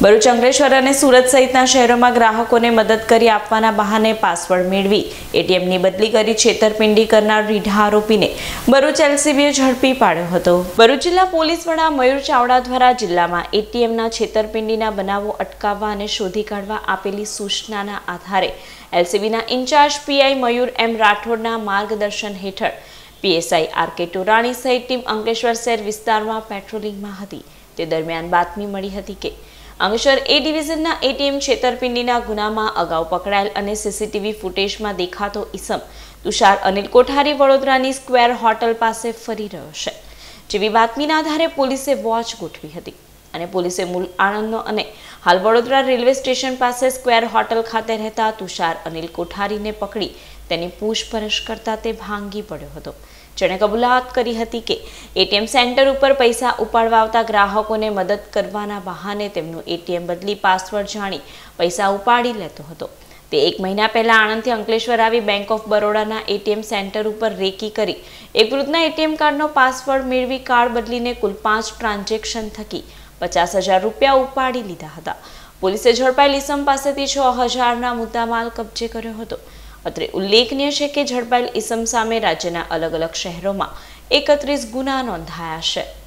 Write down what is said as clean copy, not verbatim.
ભરૂચ, અંકલેશ્વર અને સુરત સહિતના શહેરોમાં ગ્રાહકોને મદદ કરી આપવાના બહાને પાસવર્ડ મેળવી એટીએમની બદલી કરી છેતરપિંડી કરનાર રીઢા આરોપીને ભરૂચ એલસીબીએ ઝડપી પાડ્યો હતો। ભરૂચ જિલ્લા પોલીસ વડા મયુર ચાવડા દ્વારા જિલ્લામાં એટીએમના છેતરપિંડીના બનાવો અટકાવવા અને શોધી કાઢવા આપેલી સૂચનાના આધારે એલસીબીના ઇન્ચાર્જ પીઆઈ મયુર એમ રાઠોડના માર્ગદર્શન હેઠળ પીએસઆઈ આરકે ટોરાણી સહિત ટીમ અંકલેશ્વર શહેર વિસ્તારમાં પેટ્રોલિંગમાં હતી। તે દરમિયાન બાતમી મળી હતી કે અંકલેશ્વર એ ડિવિઝનના એટીએમ છેતરપિંડીના ગુનામાં અગાઉ પકડાયેલ અને સીસીટીવી ફૂટેજમાં દેખાતો ઈસમ તુષાર અનિલ કોઠારી વડોદરાની સ્ક્વેર હોટલ પાસે ફરી રહ્યો છે, જેવી બાતમીના આધારે પોલીસે વોચ ગોઠવી હતી અને પોલીસે મૂળ આણંદનો અને હાલ વડોદરા રેલવે સ્ટેશન પાસે સ્ક્વેર હોટલ ખાતે રહેતા તુષાર અનિલ કોઠારીને પકડી તેની પૂછપરછ કરતા તે ભાંગી પડ્યો હતો, જેણે કબૂલાત કરી હતી કે એટીએમ સેન્ટર ઉપર પૈસા ઉપાડવા આવતા ગ્રાહકોને મદદ કરવાના બહાને તેમનું એટીએમ બદલી પાસવર્ડ જાણી પૈસા ઉપાડી લેતો હતો। તે 1 મહિના પહેલા આણંદથી અંકલેશ્વર આવી બેંક ઓફ બરોડાના એટીએમ સેન્ટર ઉપર રેકી કરી એક વૃદ્ધના એટીએમ કાર્ડનો પાસવર્ડ મેળવી કાર્ડ બદલીને કુલ 5 ટ્રાન્ઝેક્શન થકી 50,000 રૂપિયા ઉપાડી લીધા હતા। પોલીસે ઝડપાયેલ ઈસમ પાસેથી 6,000ના મુદ્દામાલ કબજે કર્યો હતો। અત્રે ઉલ્લેખનીય છે કે ઝડપાયેલ ઈસમ સામે રાજ્યના અલગ અલગ શહેરોમાં 31 ગુના નોંધાયા છે।